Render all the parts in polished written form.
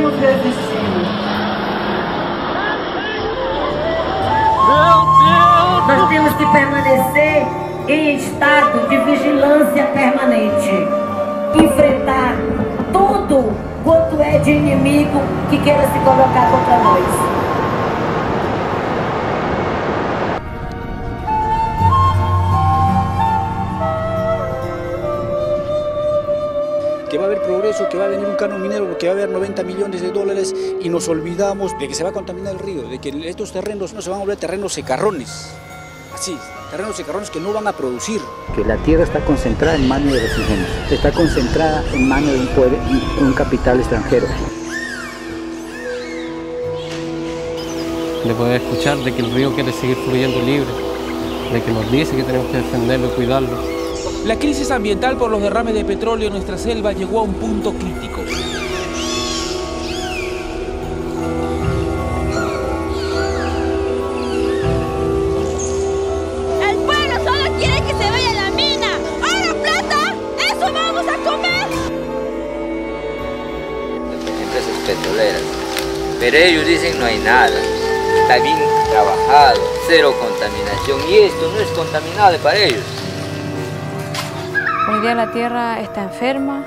podemos resistir. Nós temos que permanecer em estado de vigilância permanente. Enfrentar tudo quanto é de inimigo que queira se colocar contra nós. Que va a haber progreso, que va a venir un canon minero, porque va a haber 90 millones de dólares y nos olvidamos de que se va a contaminar el río, de que estos terrenos no se van a volver terrenos secarrones, así, terrenos secarrones que no van a producir. Que la tierra está concentrada en manos de los indígenas, está concentrada en manos de un poder, un capital extranjero. De poder escuchar de que el río quiere seguir fluyendo libre, de que nos dice que tenemos que defenderlo y cuidarlo. La crisis ambiental por los derrames de petróleo en nuestra selva llegó a un punto crítico. El pueblo solo quiere que se vaya a la mina. ¡Ahora plata! ¡Eso vamos a comer! Las empresas petroleras. Pero ellos dicen no hay nada. Está bien trabajado, cero contaminación. Y esto no es contaminado para ellos. Hoy día la tierra está enferma,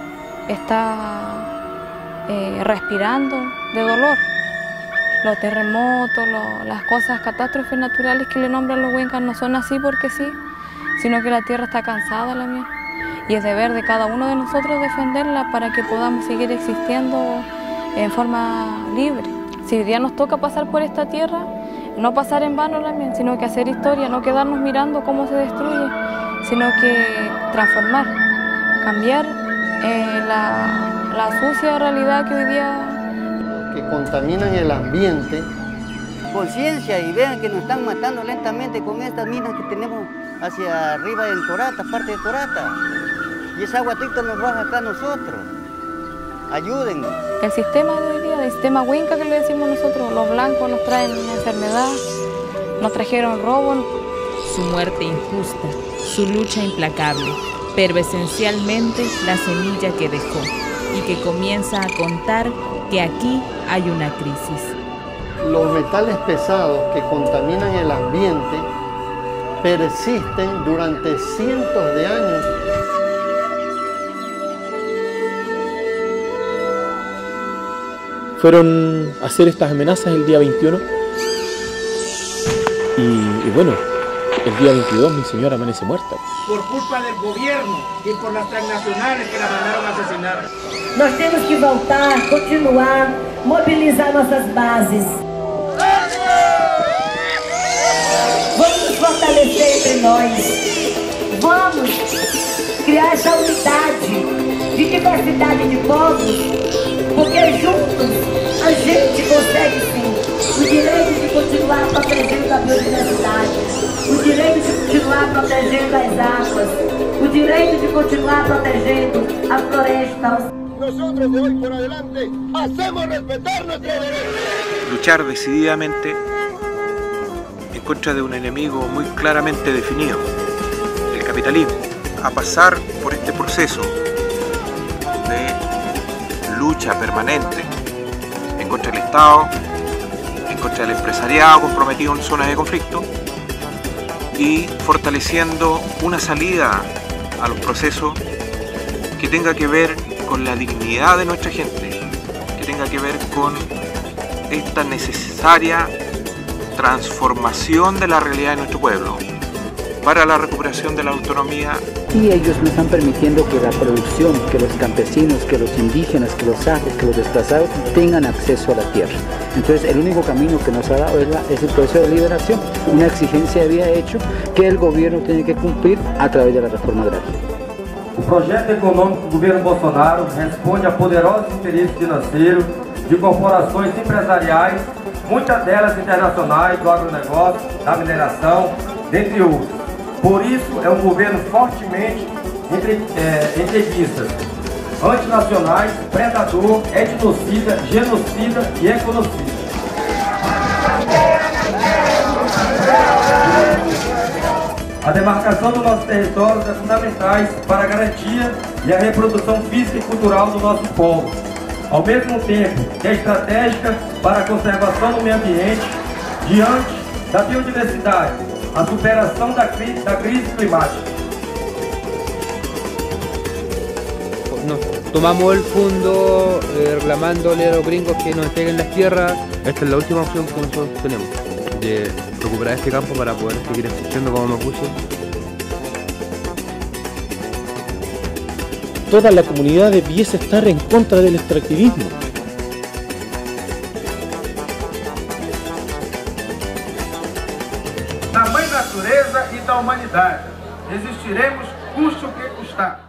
está respirando de dolor. Los terremotos, las cosas, catástrofes naturales que le nombran los huencas no son así porque sí, sino que la tierra está cansada, la mía. Y es deber de cada uno de nosotros defenderla para que podamos seguir existiendo en forma libre. Si hoy día nos toca pasar por esta tierra, no pasar en vano, la mía, sino que hacer historia, no quedarnos mirando cómo se destruye, sino que transformar, cambiar la sucia realidad que hoy día... Que contaminan el ambiente. Conciencia y vean que nos están matando lentamente con estas minas que tenemos hacia arriba del Torata, parte de Torata. Y esa agua triste nos baja acá a nosotros. Ayúdennos. El sistema de hoy día, el sistema Huinca que le decimos nosotros, los blancos nos traen enfermedad, nos trajeron robo. Su muerte injusta, su lucha implacable, pero esencialmente la semilla que dejó y que comienza a contar que aquí hay una crisis. Los metales pesados que contaminan el ambiente persisten durante cientos de años. Fueron a hacer estas amenazas el día 21 y bueno, el día 22 mi señora amanece muerta. Por culpa del gobierno y por las transnacionales que la mandaron a asesinar. Nós temos que voltar, continuar, mobilizar nossas bases. Vamos nos fortalecer entre nós. Vamos criar essa unidade de diversidade de povos, porque juntos a gente consegue sim o direito de continuar protegendo a biodiversidade, o direito de continuar protegendo as águas, o direito de continuar protegendo a floresta. Nosotros de hoy por adelante hacemos respetar nuestros derechos. Luchar decididamente en contra de un enemigo muy claramente definido, el capitalismo, a pasar por este proceso de lucha permanente en contra del Estado, en contra del empresariado comprometido en zonas de conflicto y fortaleciendo una salida a los procesos que tenga que ver con la dignidad de nuestra gente, que tenga que ver con esta necesaria transformación de la realidad de nuestro pueblo para la recuperación de la autonomía. Y ellos no están permitiendo que la producción, que los campesinos, que los indígenas, que los afros, que los desplazados tengan acceso a la tierra. Entonces el único camino que nos ha dado es el proceso de liberación, una exigencia de vida hecho que el gobierno tiene que cumplir a través de la reforma agraria. O projeto econômico do governo Bolsonaro responde a poderosos interesses financeiros de corporações empresariais, muitas delas internacionais, do agronegócio, da mineração, dentre outros. Por isso, é um governo fortemente entreguistas, antinacionais, predador, etnocida, genocida e econocida. A demarcação dos nossos territórios é fundamental para a garantia e a reprodução física e cultural do nosso povo. ao mesmo tempo que é estratégica para a conservação do meio ambiente, diante da biodiversidade, a superação da crise climática. Nos tomamos el fondo reclamándole a los gringos que nos entreguen las tierras. Esta es la última opción que nosotros tenemos, de recuperar este campo para poder seguir existiendo como mapuches. Toda la comunidad debiese estar en contra del extractivismo. Da mãe natureza e da humanidade. Resistiremos, custe o que custar.